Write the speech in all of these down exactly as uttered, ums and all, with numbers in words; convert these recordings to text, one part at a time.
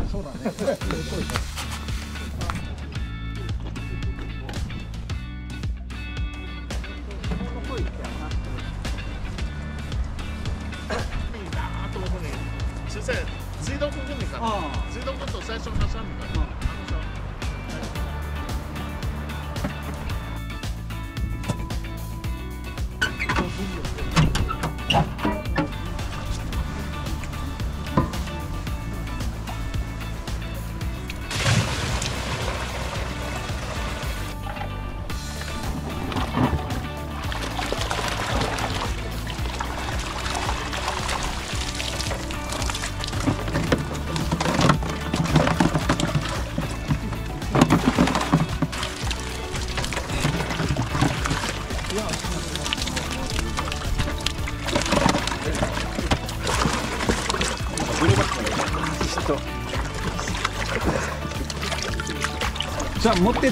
そうだね。 水道部分にか、水道部分と最初の挟むから。 じゃあ持ってって。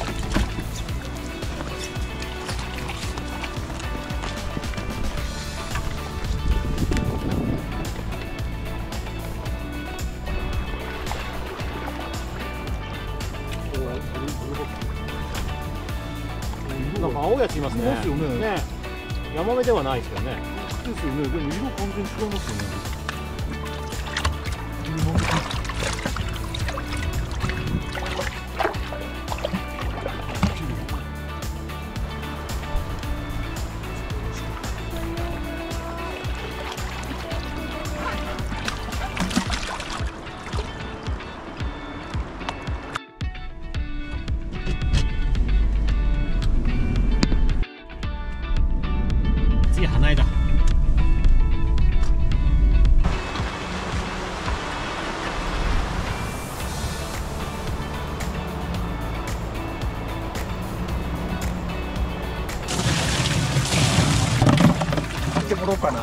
なんか青いやついますね。 いますよね。 ね、ヤマメではないですよね。 ですよね。でも色完全に違いますよね。 次花江だ。 行ってもらおうかな。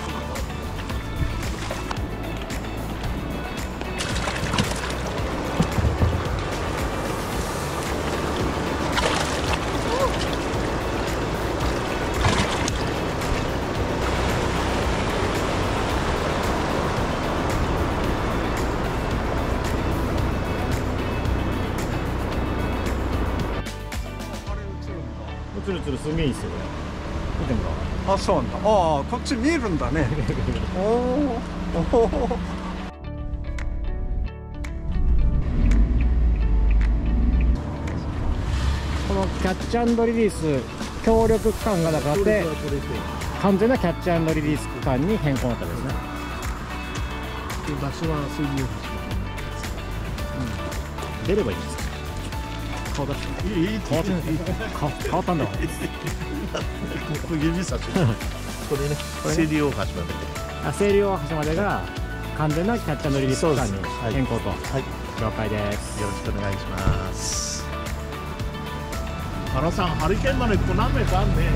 つるつるすげえいいっすよこれ。見てもらおう。 あ、そうなんだ。ああ、こっち見えるんだね。おお。おお。 このキャッチアンドリリース協力区間がだからあって完全なキャッチアンドリリース区間に変更になったんですね。 場所は水流橋。 出ればいいんですか。顔出して。いいいい変わってない。顔変わったんだわ。 これ指差し。これね。清流大橋まで。 あ、清流大橋までが完全なキャッチアンドリリース区間に変更と。はい。了解です。 よろしくお願いします。原さん、ハリケーンまでここ何メートルあんね。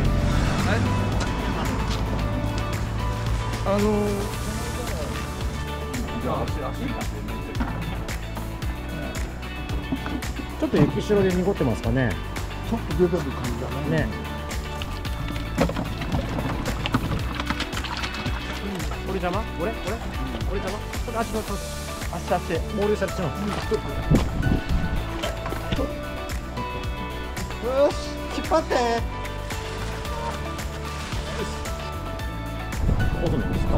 あのー、じゃあ足足ちょっと雪白で濁ってますかね。 ちょっと出てる感じだね。 ね。これ邪魔？これ？これ？これ邪魔？これ足の足足猛流されちゃう。 よし、引っ張って。 奥なんですか。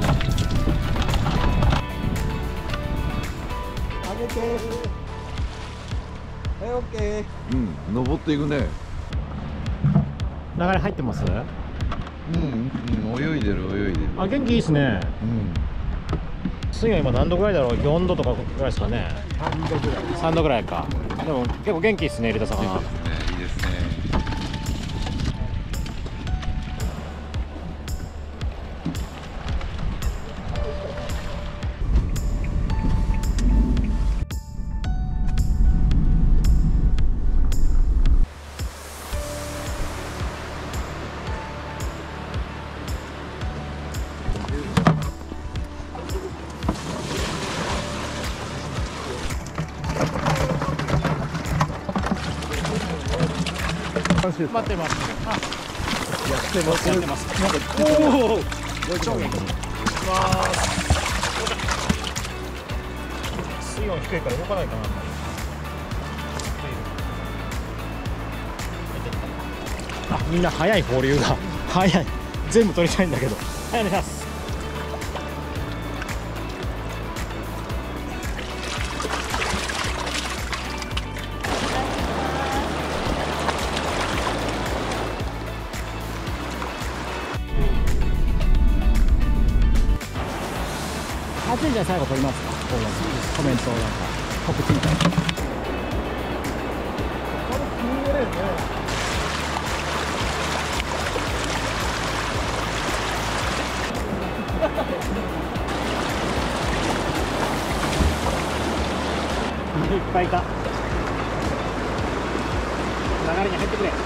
上げて。はい、オッケー。 うん、登っていくね。 流れ入ってます？ うん、うん、泳いでる泳いでる。 あ、元気いいですね。 うん。 水温今何度ぐらいだろう？よんどとかぐらいですかね。 さんどぐらい。 さんどぐらいか。でも結構元気いいですね、入れた魚。 いいですね。 待ってます。あ、 やってます。 やってます。 なんかおお、超元気。いきます。 水温低いから動かないかな。あ、みんな早い放流が早い。全部取りたいんだけど。はい、お願いします。暑いじゃん、最後取りますか。コメントなんか告知みたいな。いっぱいいた。流れに入ってくれ。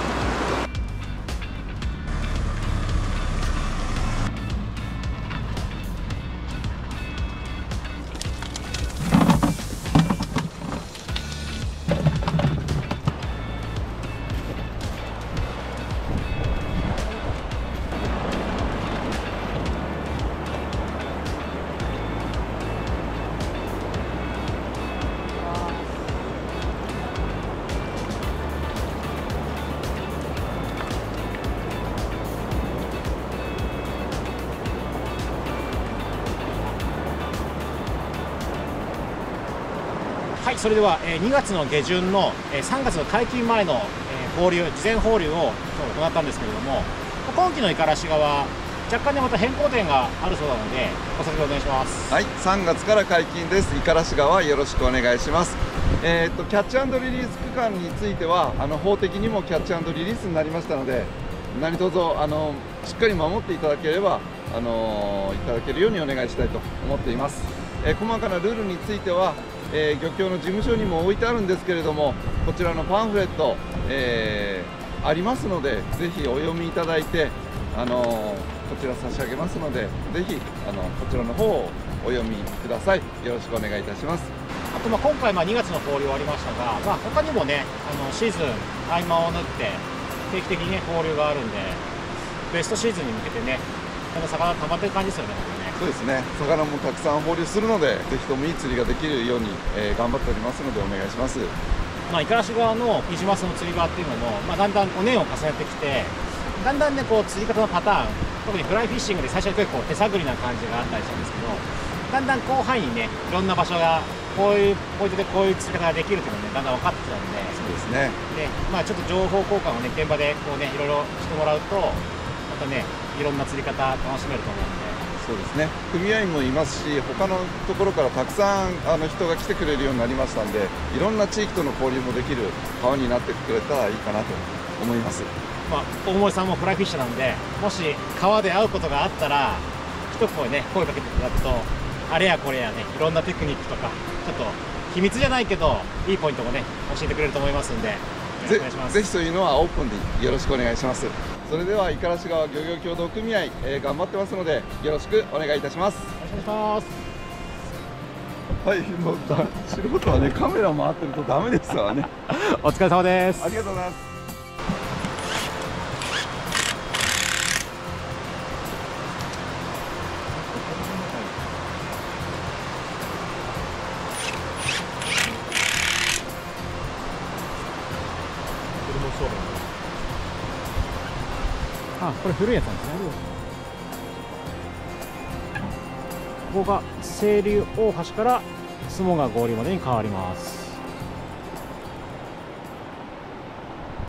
はい、それでは、えー、にがつの下旬の、えー、さんがつの解禁前の、えー、放流、事前放流を行ったんですけれども、今季の五十嵐川、若干ねまた変更点があるそうなので、ご説明お願いします。 はい、さんがつから解禁です。五十嵐川よろしくお願いします。えー、っとキャッチ&リリース区間についてはあの法的にもキャッチ&リリースになりましたので、何卒あのしっかり守っていただければあのいただけるようにお願いしたいと思っています。えー、細かなルールについては、えー、漁協の事務所にも置いてあるんですけれども、こちらのパンフレット、えー、ありますので、ぜひお読みいただいて、あのー、こちら差し上げますので、ぜひあのこちらの方をお読みください。よろしくお願いいたします。 あとまあ今回まあにがつの放流終わりましたが、まあ、他にもねあのシーズン合間を縫って定期的にね放流があるんで、ベストシーズンに向けてねまた魚溜まってる感じですよね。 そうですね、魚もたくさん放流するので、ぜひともいい釣りができるように、えー、頑張っておりますのでお願いします。 まあ、五十嵐川のニジマスの釣り場っていうのも、まあ、だんだんお年を重ねてきて、だんだんねこう釣り方のパターン、特にフライフィッシングで最初は結構手探りな感じがあったりしたんですけど、だんだん広範囲にねいろんな場所がこういうポイントでこういう釣り方ができるっていうのが、ね、だんだん分かってきたので、 そうですね。 で、まあ、ちょっと情報交換をね現場でこうねいろいろしてもらうと、またねいろんな釣り方楽しめると思うんで。 そうですね、組合員もいますし、他のところからたくさんあの人が来てくれるようになりましたんで、いろんな地域との交流もできる川になってくれたらいいかなと思います。 まあ、大森さんもフライフィッシャーなんで、もし川で会うことがあったら一声ね声かけていただくと、あれやこれやねいろんなテクニックとかちょっと秘密じゃないけどいいポイントもね教えてくれると思いますんで、よろしくお願いします。 ぜひそういうのはオープンでよろしくお願いします。それでは五十嵐川漁業協同組合、えー、頑張ってますのでよろしくお願いいたします。 よろしくお願いします。 はい、もうだ素人はねカメラ回ってるとダメですわね。 お疲れ様です。 ありがとうございます。 あ、これ古いやつなんですね。ここが清流大橋から相撲川合流までに変わります。